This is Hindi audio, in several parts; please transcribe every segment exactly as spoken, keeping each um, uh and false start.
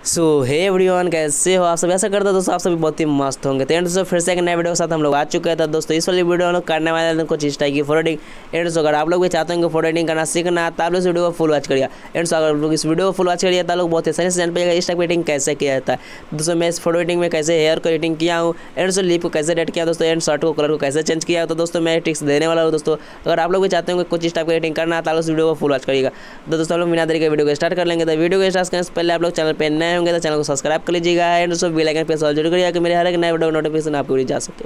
सो हे एवरीवन, कैसे हो आप सब। ऐसा करता दोस्तों आप सभी बहुत ही मस्त होंगे। तो एंड दोस्तों फिर से एक नए वीडियो के साथ हम लोग आ चुके हैं। तो दोस्तों इस वाली वीडियो हम लोग करने वाले हैं कुछ इस टाइप की फोटो एडिटिंग। एंड दोस्तों अगर आप लोग भी चाहते हैं कि फोटो एडिटिंग करना सीखना तो आप लोग इस वीडियो को फुल वॉच करिए। एंड दोस्तों अगर लोग इस वीडियो को फुल वॉच करिए तो लोग बहुत आसानी से जान पाएगा इस टाइप की एडिटिंग कैसे किया जाता है। दोस्तों मैं इस फोटो एडिटिंग में कैसे हेयर को एडिटिंग किया हूँ, एंड दोस्तों लिप को कैसे एडिट किया दोस्तों, एंड शर्ट को कलर को कैसे चेंज किया। तो दोस्तों मैं टिप्स देने वाला हूँ। दोस्तों अगर आप लोग भी चाहते हैं कुछ इस टाइप की एडिटिंग करना तो उस वीडियो को फुल वॉच करिएगा। तो दोस्तों हम लोग बिना देरी के वीडियो को स्टार्ट कर लेंगे। तो वीडियो को स्टार्ट करने से पहले आप लोग चैनल पर नए होंगे तो चैनल को सब्सक्राइब कर लीजिएगा। एंड दोस्तों बेल आइकन प्रेस जरूर करिएगा कि मेरे हर एक नए वीडियो नोटिफिकेशन आपको मिल जा सके।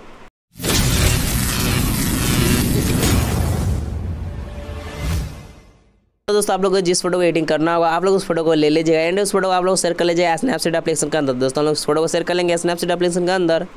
तो दोस्तों आप लोग को जिस फोटो को एडिटिंग करना होगा आप लोग उस फोटो को ले लीजिएगा। एंड उस फोटो को आप लोग शेयर कर लीजिएगा स्नैपचैट एप्लीकेशन के अंदर। दोस्तों हम लोग उस फोटो को शेयर कर लेंगे स्नैपचैट एप्लीकेशन के अंदर।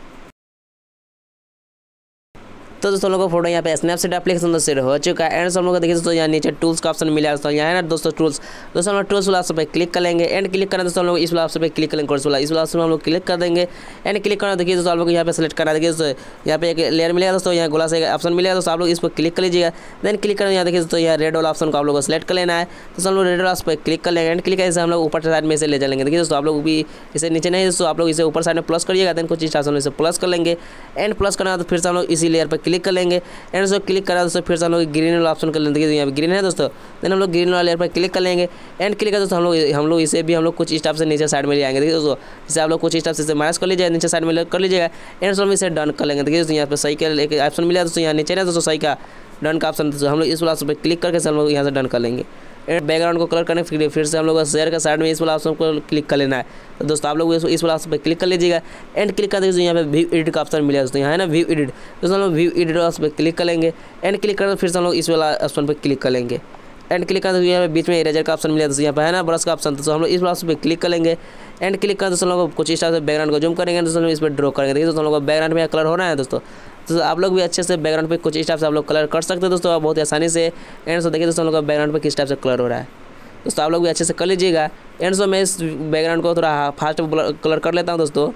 तो दोस्तों लोगों को फोटो यहाँ पे स्नैपचैट एप्लीकेशन तो शेयर हो चुका है। एंड सब लोग को देखिए दोस्तों यहाँ नीचे टूल्स का ऑप्शन मिला है दोस्तों, यहाँ है ना दोस्तों टूल्स। दोस्तों हम लोग टूल्स वाला ऑप्शन पे क्लिक कर लेंगे। एंड क्लिक करना दोस्तों हम लोग इस वाला ऑप्शन पे क्लिक करेंगे, कोर्स वाला इस वाला ऑप्शन हम लोग क्लिक कर देंगे। एंड क्लिक करना देखिए दोस्तों आप लोग यहाँ पे सेलेक्ट करना, देखिए दोस्तों यहाँ पे एक लेयर मिलेगा दोस्तों, यहाँ गोला से ऑप्शन मिलेगा दोस्तों, आप लोग इस पर क्लिक कर लीजिएगा। देन क्लिक करना यहाँ देखिए दोस्तों यहाँ रेड वाला ऑप्शन को आप लोग को सेलेक्ट कर लेना है। तो हम लोग रेड वाला ऑप्शन पर क्लिक कर लेंगे। एंड क्लिक करने हम लोग ऊपर साइड में से ले चलेंगे। देखिए दोस्तों आप लोग भी इसे नीचे नहीं दोस्तों आप लोग इसे ऊपर साइड में प्लस करिएगा। देन कुछ इस ऑप्शन से प्लस कर लेंगे। एंड प्लस करना तो फिर से हम लोग इसी लेयर पर क्लिक कर लेंगे। एंड दोस्तों क्लिक करा दोस्तों फिर से हम लोग ग्रीन वाला ऑप्शन कर लेंगे, यहाँ पे ग्रीन है दोस्तों। देन हम लोग ग्रीन वाला लेयर पर क्लिक कर लेंगे। एंड क्लिक कर दोस्तों हम लोग हम लोग इसे भी हम लोग कुछ स्टेप से नीचे साइड में ले आएंगे। देखिए दोस्तों इसे आप लोग कुछ स्टेप से माइनस कर लीजिए, नीचे साइड में कर लीजिएगा। एंड दोस्तों हम इसे डन कर लेंगे। देखिए दोस्तों यहाँ पे सही का एक ऑप्शन मिला दोस्तों, यहाँ नीचे ना दोस्तों सही का डन का ऑप्शन, हम लोग इस वाला ऑप्शन पर क्लिक करके हम लोग यहाँ से डन कर लेंगे। एंड बैकग्राउंड को कलर करने के लिए फिर से हम लोग शेयर का साइड में इस वाला ऑप्शन को क्लिक कर लेना है। तो दोस्तों आप लोग इस वाला ऑप्शन पर क्लिक कर लीजिएगा। एंड क्लिक कर दीजिए, यहाँ पे व्यू एडिट का ऑप्शन मिला दोस्तों, यहाँ है ना व्यू एडिट। दोस्तों हम लोग व्यू एडिट ऑप्शन पर क्लिक कर लेंगे। एंड क्लिक कर फिर से हम लोग इस वाला ऑप्शन पर क्लिक कर लेंगे। एंड क्लिक कर यहाँ पे बीच में इरेजर का ऑप्शन मिला दोस्तों, यहाँ पे है ना ब्रश का ऑप्शन, तो हम लोग इस ऑप्शन पे क्लिक कर लेंगे। एंड क्लिक कर दोस्तों लोग कुछ इस तरह से बैकग्राउंड को जूम करेंगे, दोस्तों इस पर ड्रॉ करेंगे। देखिए दोस्तों लोग बैकग्राउंड में कलर हो रहा है दोस्तों, तो आप लोग भी अच्छे से बैकग्राउंड पे कुछ इस टाइप से आप लोग कलर कर सकते हैं दोस्तों बहुत आसानी से। एंड सो देखिए दोस्तों लोग बैकग्राउंड पे किस टाइप से कलर हो रहा है दोस्तों, आप लोग भी अच्छे से कर लीजिएगा। एंड सो मैं इस बैकग्राउंड को थोड़ा फास्ट कलर कर लेता हूँ दोस्तों।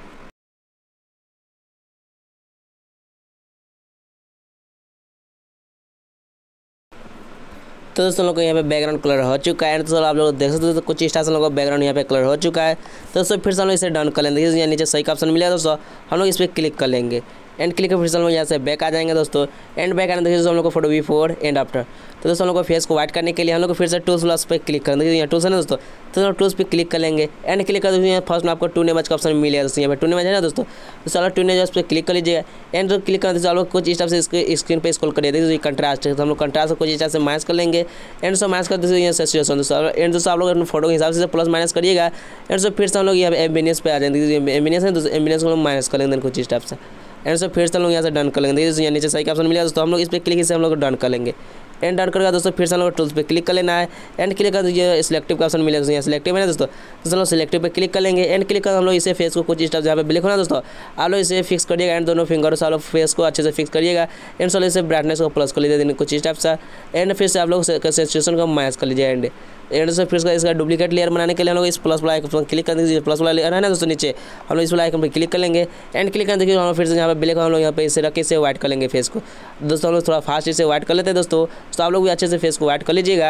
तो दोस्तों लोग को यहाँ पे बैकग्राउंड कलर हो चुका है। तो आप लोग देख सकते हो तो कुछ इस तरह से लोगों का बैकग्राउंड यहाँ पे कलर हो चुका है। तो दोस्तों फिर से हम लोग इसे डन कर लेंगे। यहाँ नीचे सही का ऑप्शन मिला दोस्तों, हम लोग इस पर क्लिक कर लेंगे। एंड क्लिक कर फिर से हम लोग यहाँ से बैक आ जाएंगे दोस्तों। एंड बैक आने देखिए दोस्तों हम लोग को फोटो बिफोर एंड आफ्टर। तो दोस्तों हम लोग को फेस को वाइट करने के लिए हम लोग को फिर से टूल्स प्लस पे क्लिक करेंगे, यहाँ टूल्स है ना दोस्तों, तो हम टूल्स पे क्लिक कर लेंगे। एंड क्लिक कर दोस्तों यहाँ फर्स्ट में आपको टू इमेज का ऑप्शन मिलेगा दोस्तों, यहाँ पे टू इमेज है ना दोस्तों, तो चलो टू इमेज पे क्लिक कर लीजिएगा। एंड तो क्लिक करते हम लोग कुछ इस टाइप से इसके स्क्रीन पे स्क्रॉल करिए। देखिए कंट्रास्ट है तो हम लोग कंट्रास्ट को कुछ इस टाइप से माइनस कर लेंगे। एंड सो माइनस कर दीजिए यहाँ सेचुरेशन दोस्तों। एंड दोस्तों आप लोग अपने फोटो के हिसाब से प्लस माइनस करिएगा। एंड सो फिर से हम लोग यहाँ एम्बियंस पे आ जाएंगे, एम्बियंस है दोस्तों, एम्बियंस को हम लोग माइनस कर लेंगे कुछ इस टाइप से। एंड सो फिर से हम लोग यहाँ से डन कर लेंगे। देखिए यहाँ नीचे सही का ऑप्शन मिला दोस्तों, हम लोग इस पर क्लिक से हम लोग डन कर लेंगे। एंड डन करके दोस्तों फिर से हम लोग टूल्स पे क्लिक कर लेना है। एंड क्लिक कर दीजिए सिलेक्टिव का ऑप्शन मिला दोस्तों, यहाँ सिलेक्टिव है ना दोस्तों, तो हम लोग सिलेक्टिव पे क्लिक कर लेंगे। एंड क्लिक कर हम लोग इसे फेस को कुछ इस टाइप जहाँ पे ब्लैक होना दोस्तों आप लोग इसे फिक्स करिएगा। एंड दोनों फिंगर से आप लोग फेस को अच्छे से फिक्स करिएगा। एंड सो इसे ब्राइटनेस को प्लस कर लीजिए कुछ इस टाइप सा। एंड फिर से आप लोग सेचुरेशन को माइनस कर लीजिए। एंड एंड से फिर इसका डुप्लीकेट लेयर बनाने के लिए हम लोग इस प्लस वाला आइकन क्लिक कर दीजिए, प्लस वाला लेयर है ना दोस्तों नीचे, हम लोग इस वाला आइकन पे क्लिक कर लेंगे। एंड क्लिक कर देखिए हम लोग फिर से यहाँ पे ब्लैक हम लोग यहाँ पे इसे रख के इसे व्हाइट कर लेंगे फेस को दोस्तों। हम लोग थोड़ा फास्ट इसे व्हाइट कर लेते हैं दोस्तों, तो आप लोग भी अच्छे से फेस को व्हाइट कर लीजिएगा।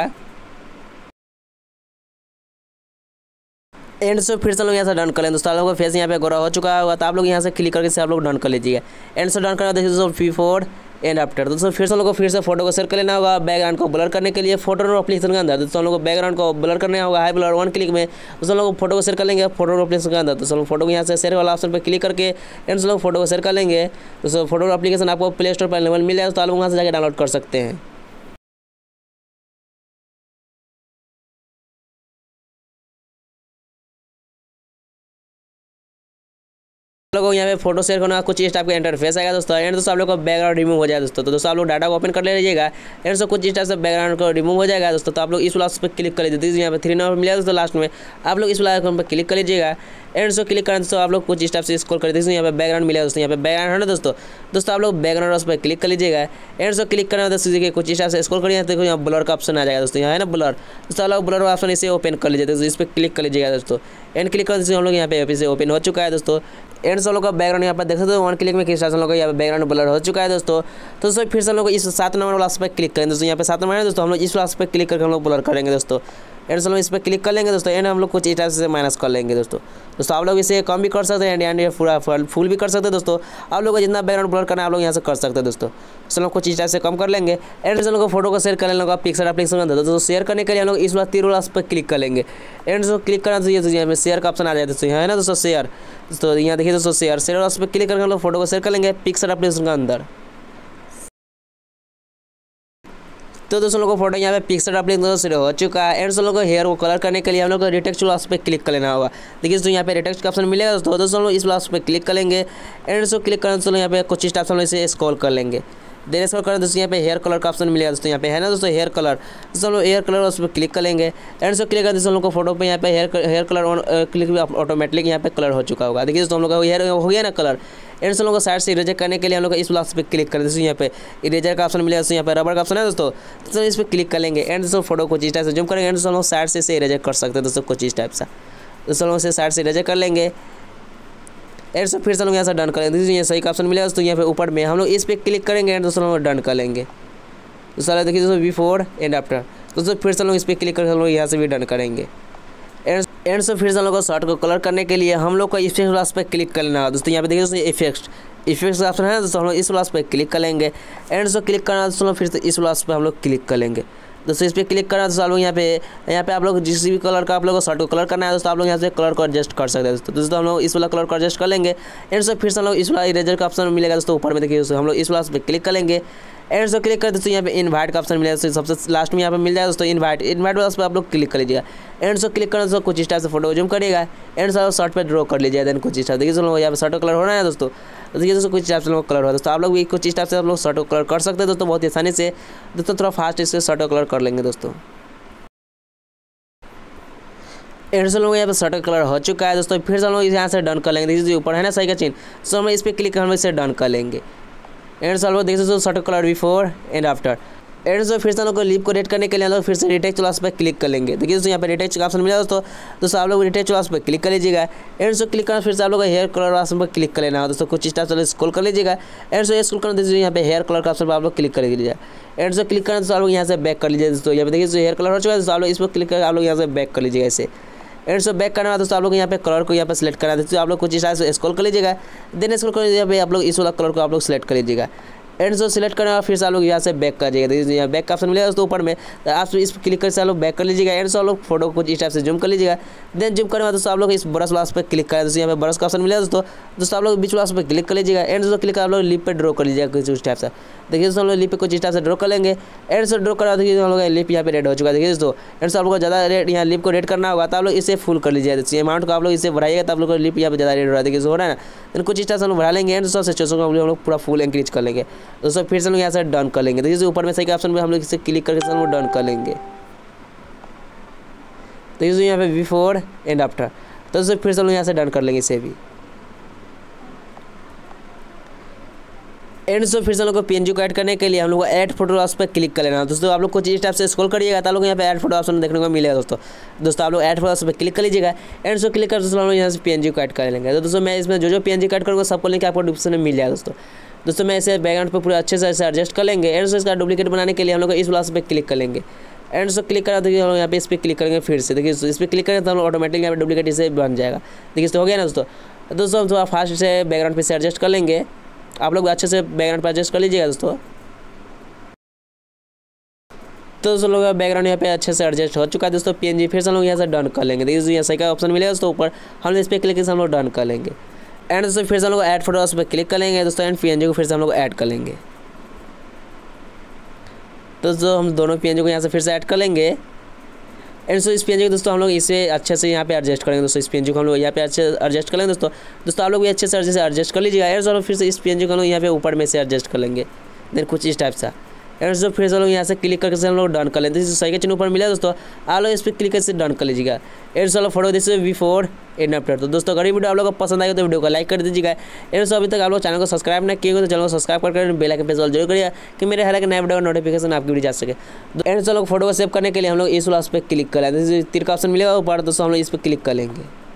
एंड से फिर से लोग यहाँ से डन कर लें दोस्तों, आप लोगों का फेस यहाँ पे गोरा हो चुका होगा, तो आप लोग यहाँ से क्लिक करके से आप लोग डन कर लीजिएगा। एंड से डन करना देखिए दोस्तों बिफोर एंड आफ्टर। दोस्तों फिर से हम लोग को फिर से फोटो को शेयर कर लेना होगा बैकग्राउंड को ब्लर करने के लिए फोटो एप्लीकेशन के अंदर। दोस्तों हम लोग को बैकग्राउंड को ब्लर करना होगा हाई ब्लर वन क्लिक में। दोस्तों हम लोग फोटो को शेयर कर लेंगे फोटो एप्लीकेशन के अंदर। तो हम फोटो को यहाँ से शेयर वाला ऑप्शन पर क्लिक करके एंड से लोग फोटो को शेयर कर लेंगे। दोस्तों फोटो एप्लीकेशन आपको प्ले स्टोर पर अवेलेबल मिल जाए तो आप लोग वहाँ से जाकर डाउनलोड कर सकते हैं। लोगों को यहाँ पे फोटो शेयर करना कुछ इस टाइप का इंटरफेस आएगा दोस्तों। एंड दोस्तों आप लोग का बैकग्राउंड रिमूव हो जाए दोस्तों, तो दोस्तों आप लोग डाटा को ओपन कर ले लीजिएगा। एंड दोस्तों कुछ इस टाइप से बैकग्राउंड को रिमूव हो जाएगा दोस्तों, तो आप लोग इस वाला पे क्लिक कर लीजिए। यहाँ पे थ्री नंबर मिला दोस्तों लास्ट में, आप लोग इस वाला आइकन पर क्लिक कर लीजिएगा। एंड दोस्तों क्लिक करने दोस्तों आप लोग कुछ इस टाइप से स्क्रॉल कर दीजिए, यहाँ पे बैकग्राउंड मिला दोस्तों, यहाँ पे बैकग्राउंड है ना दोस्तों, दोस्तों आप लोग बैकग्राउंड उस पर क्लिक कर लीजिएगा। एंड दोस्तों क्लिक करना दोस्तों देखिए कुछ इस टाइप से स्क्रॉल करिए, देखो यहाँ ब्लर का ऑप्शन आ जाएगा दोस्तों, यहाँ है ना ब्लर, दोस्तों आप लोग ब्लर ऑप्शन इसे ओपन कर लीजिए दोस्तों, इस पर क्लिक कर लीजिएगा दोस्तों। एंड क्लिक कर दीजिए हम लोग यहाँ पे से ओपन हो चुका है दोस्तों। एंड सब लोग का बैकग्राउंड यहाँ पर देख सकते हो वन क्लिक में किस तरह से लोग यहाँ पे बैकग्राउंड ब्लर हो चुका है दोस्तों। तो दोस्तों फिर से हम लोग इस सात नंबर वाला पे क्लिक करेंगे दोस्तों, यहाँ पे सात नंबर है दोस्तों, हम लोग इस वाला पे क्लिक करके हम लोग ब्लर करेंगे दोस्तों। एंड हम लोग इस पर क्लिक कर लेंगे दोस्तों। एंड हम लोग कुछ इस टाइप से माइनस कर लेंगे दोस्तों। दोस्तों आप लोग इसे कम भी कर सकते हैं एंड पूरा फुल भी कर सकते हैं दोस्तों। आप लोग को जितना बैकग्राउंड ब्लर करना है आप लोग यहाँ से कर सकते हैं दोस्तों। तो हम लोग कुछ इस टाइप से कम कर लेंगे। एंड हम लोग फोटो को शेयर कर लेंगे पिक्सल एप्लीकेशन में। दोस्तों शेयर करने के लिए हम लोग इस बार तीर वाला पर क्लिक कर लेंगे। एंड जो क्लिक करना चाहिए तो यहाँ पे शेयर का ऑप्शन आ जाए दोस्तों, यहाँ है ना दोस्तों शेयर। तो यहाँ देखिए दोस्तों शेयर शेयर वाला पर क्लिक करके हम लोग फोटो को शेयर कर लेंगे पिक्सल एप्लीकेशन के अंदर। तो दोस्तों लोगों को फोटो यहाँ पे पिक्सल एप्लीकेशन से हो चुका है। एंड लोगों को हेयर को कलर करने के लिए हम लोग को रिटेक्स्ट वाला पे क्लिक कर लेना होगा। देखिए दोस्तों यहाँ पे रिटेक्स्ट का ऑप्शन मिलेगा दोस्तों। दोस्तों हम लोग इस वाला पे क्लिक कर लेंगे। एंड सो क्लिक करने से यहाँ पे कुछ इस टाइप से हम इसे स्क्रॉल कर लेंगे। देन स्क्रॉल करें दोस्तों यहाँ पे हेयर कलर का ऑप्शन मिलेगा दोस्तों, यहाँ पे है ना दोस्तों हेयर कलर। दोस्तों हम लोग हेयर कलर उस पर क्लिक कर लेंगे। एंड सो क्लिक करते हम लोग को फोटो पे यहाँ पे हेयर हेयर कलर क्लिक भी ऑटोमेटिक यहाँ पे कलर हो चुका होगा। देखिए दोस्तों हम लोग का हेयर हो गया ना कलर। एंड से हम लोग को साइड से इरेजर करने के लिए हम लोग इस ब्लॉक पे क्लिक करें दोस्तों, यहाँ पे इरेजर का ऑप्शन मिलेगा दोस्तों, यहाँ पे रबर का ऑप्शन है दोस्तों। तो इस पर क्लिक कर लेंगे। एंड दोस्तों फोटो को इस टाइप से जूम करेंगे। एंड हम लोग साइड से इसे इरेजर कर सकते हैं दोस्तों कुछ इस टाइप से। दोस्तों हम लोग इसे साइड से इरेजर कर लेंगे। एंड सो फिर से हम लोग यहाँ से डन करेंगे। दोस्तों ये सही का ऑप्शन मिलेगा दोस्तों, यहाँ पे ऊपर में हम लोग इस पर क्लिक करेंगे। एंड दोस्तों हम लोग डन कर लेंगे। दोस्तों देखिए दोस्तों बिफोर एंड आफ्टर। दोस्तों फिर से हम लोग इस पर क्लिक करके हम लोग यहाँ से भी डन करेंगे। एंड एंड से फिर से हम लोग को शर्ट को कलर करने के लिए हम लोग को इफेक्ट वाला पे क्लिक कर लेना है दोस्तों। यहाँ पे देखिए दोस्तों इफेक्ट इफेक्ट्स का ऑप्शन है दोस्तों, हम लोग इस वाला पे क्लिक कर लेंगे। एंड सो क्लिक करना दोस्तों फिर से इस वाला पे हम लोग क्लिक कर लेंगे। दोस्तों इस पर क्लिक करना दोस्तों आप लोग यहाँ पे यहाँ पे आप लोग जिस भी कलर का आप लोग को शर्ट को कलर करना है दोस्तों, आप लोग यहाँ से कलर को एडजस्ट कर सकते हैं दोस्तों। दोस्तों हम लोग इस वाला कलर को एडजस्ट कर लेंगे। एंड सो फिर से हम लोग इस वाला इरेजर का ऑप्शन मिलेगा दोस्तों ऊपर में, देखिए दोस्तों हम लोग इस वाला पे क्लिक कर लेंगे। एंड सो क्लिक कर दोस्तों यहाँ पे इनवाइट का ऑप्शन मिलेगा दोस्तों, सबसे लास्ट में यहाँ पे मिल जाएगा दोस्तों इनवाइट इनवाइट वाला पे आप लोग क्लिक कर लीजिएगा। एंड सो क्लिक करना दोस्तों कुछ इस टाइप से फोटो जूम करिएगा। एंड सो शर्ट पे ड्रॉ कर लीजिएगा। देन कुछ इस टाइप देखिए दोस्तों यहाँ पे शर्ट कलर हो रहा है दोस्तों। देखिए दोस्तों कुछ टाइप से लोग कलर हो रहा है दोस्तों। आप लोग भी कुछ इस टाइप से आप लोग शर्ट को कलर कर सकते हैं दोस्तों बहुत ही आसानी से। दोस्तों थोड़ा फास्ट इससे शर्ट को कलर कर लेंगे दोस्तों। एंड से लोग यहाँ पे शर्ट का कलर हो चुका है दोस्तों। फिर से हम लोग यहाँ से डन कर लेंगे। देखिए ऊपर है ना सही का चिन्ह, सो हम इस पर क्लिक कर हम इसे डन कर लेंगे। एंड से हम लोग देखिए दोस्तों shirt colour before and after. And से फिर से हम लोग को लिप को रेड करने के लिए हम लोग फिर से रिटेक्स्ट क्लास पर क्लिक कर लेंगे। देखिए दोस्तों यहाँ पे रिटेक्स्ट का ऑप्शन मिला दोस्तों। दोस्तों आप लोग रिटेक्स्ट क्लास पर क्लिक कर लीजिएगा। एंड से क्लिक करना फिर से आप लोग हेयर कलर ऑप्शन पर क्लिक कर लेना है दोस्तों, कुछ इस टाइप से स्क्रॉल कर लीजिएगा। एंड से स्क्रॉल करना दोस्तों यहाँ पे हेयर कलर का ऑप्शन पर आप लोग क्लिक कर लीजिएगा। एंड से क्लिक करना दोस्तों आप लोग यहाँ से बैक कर लीजिए दोस्तों। यहाँ पे देखिए हेयर कलर हो चुका है दोस्तों, आप लोग इस पर क्लिक करके आप लोग यहाँ से बैक कर लीजिएगा इसे। एंड सो बैक करना है दोस्तों आप लोग यहाँ पे कलर को यहाँ पे सिलेक्ट करना है दोस्तों। आप लोग कुछ इस टाइप से स्क्रॉल कर लीजिएगा। देन स्क्रॉल कर यहाँ पे आप लोग इस वाला कलर को आप लोग सिलेक्ट कर लीजिएगा। एंड सो सिलेक्ट करना फिर से आप लोग यहाँ से बैक कर जाइएगा। देखिए यहाँ बैक का ऑप्शन मिलेगा दोस्तों ऊपर में, तो आप इस पर क्लिक करके आप लोग बैक कर लीजिएगा। एंड सो आप लोग फोटो को इस टाइप से जूम कर लीजिएगा। देन जूम करने बाद दोस्तों आप लोग इस ब्रश वाला पर क्लिक करें दोस्तों। यहाँ पे ब्रश का ऑप्शन मिलेगा दोस्तों। दोस्तों आप लोग बीच वाला पर क्लिक कर लीजिएगा। एंड दोस्तों क्लिक आप लोग लिप पे ड्रॉ कर लीजिएगा कुछ इस टाइप से। देखिए दोस्तों हम लोग लिप पे कुछ इस टाइप से ड्रॉ कर लेंगे। एंड से ड्रॉ करा देखिए हम लोग लिप यहाँ पे रेड हो चुका है। देखिए दोस्तों एंड से आप लोग को ज़्यादा रेड यहाँ लिप को रेड करना होगा तो आप लोग इसे फुल कर लीजिएगा। दोस्तों अमाउंट को आप लोग इसे बढ़ाइएगा तो आप लोग को लिप यहाँ पे ज़्यादा रेड हो रहा है। देखिए हो रहा है ना, देन कुछ इस टाइप से हम लोग बढ़ा लेंगे। एंड दोस्तों सिचुएशन को हम लोग पूरा फुल इंक्रीज कर लेंगे दोस्तों। फिर से हम लोग यहाँ से डन कर लेंगे। देखिए ऊपर में सही का ऑप्शन में हम लोग इसे क्लिक करके हम लोग डन कर लेंगे। देखिए यहाँ पे बिफोर एंड आफ्टर। तो दोस्तों फिर से हम लोग यहाँ से डन कर लेंगे इसे भी। एंड सो फिर से हम लोग को पीएनजी को ऐड करने के लिए हम लोग को ऐड फोटो पर क्लिक कर लेना है दोस्तों। आप लोग कुछ इस टाइप से स्क्रॉल करिएगा तो आप लोग यहाँ पे ऐड फोटो ऑप्शन देखने को मिलेगा दोस्तों। दोस्तों आप लोग ऐड फोटो पर क्लिक कर लीजिएगा। एंड सो क्लिक कर दोस्तों हम लोग यहाँ से पीएनजी को ऐड कर लेंगे। तो दोस्तों मैं इसमें जो जो पीएनजी ऐड करूँगा सबको लिंक आपको डिस्क्रिप्शन में मिल जाएगा दोस्तों। दोस्तों मैं इसे बैकग्राउंड पर पूरा अच्छे से ऐसे एडजस्ट कर लेंगे। एंड सो इसका डुप्लीकेट बनाने के लिए हम लोग इस ब्लास पे क्लिक कर लेंगे। एंड सो क्लिक करा देखिए हम लोग यहाँ पे इस पर क्लिक करेंगे फिर से। देखिए इस पर क्लिक करेंगे तो हम लोग ऑटोमेटिक यहाँ पे डुप्लीकेट इसे बन जाएगा। देखिए इस तो हो गया ना दोस्तों। दोस्तों हम थोड़ा फास्ट से बैकग्राउंड पे से एडजस्ट कर लेंगे। आप लोग अच्छे से बैकग्राउंड पर एडजस्ट कर लीजिएगा दोस्तों। तो दोस्तों लोग बैकग्राउंड यहाँ पे अच्छे से एडजस्ट हो चुका है दोस्तों पीएनजी। फिर से हम लोग यहाँ से डन कर लेंगे। देखिए यहाँ सही का ऑप्शन मिलेगा दोस्तों ऊपर, हम इस पर क्लिक करके हम लोग डन कर लेंगे। एंड दोस्तों फिर से हम लोग ऐड फोटोज पर क्लिक कर लेंगे दोस्तों। एंड पीएनजी को फिर से हम लोग ऐड कर लेंगे। तो दोस्तों हम दोनों पीएनजी को यहाँ से फिर से ऐड कर लेंगे। एंड सो इस पीएनजी को दोस्तों हम लोग इसे अच्छे से यहाँ पे एडजस्ट करेंगे दोस्तों। इस पीएनजी को हम लोग यहाँ पे अच्छे से एडजस्ट कर लेंगे दोस्तों। दोस्तों आप लोग भी अच्छे से अच्छे से एडजस्ट कर लीजिएगा। एंड सो फिर से इस पीएनजी को हम लोग यहाँ पे ऊपर में से एडजस्ट कर लेंगे। देन कुछ इस टाइप सा। एंड सो फिर से हम लोग यहाँ से क्लिक करके से हम लोग डन कर लेते हैं। सही के चिन्ह ऊपर मिला दोस्तों, आप लोग इस पर क्लिक करके डन कर लीजिएगा। And so photo this before and after. तो दोस्तों अगर वीडियो आप लोगों को पसंद आएगा तो वीडियो को लाइक कर दीजिएगा। एंड सो अभी तक आप लोग चैनल को सब्सक्राइब ना किए हो तो चैनल को सब्सक्राइब करके बेल आइकन पे जरूर करिए कि मेरे हर एक नए वीडियो का नोटिफिकेशन आपकी वीडियो जा सके। एंड सो लोग फोटो को सेव करने के लिए हम लोग इस वाला पे क्लिक कर लेते हैं। तीर का ऑप्शन मिलेगा ऊपर, दोस्तों हम लोग इस पर क्लिक कर लेंगे।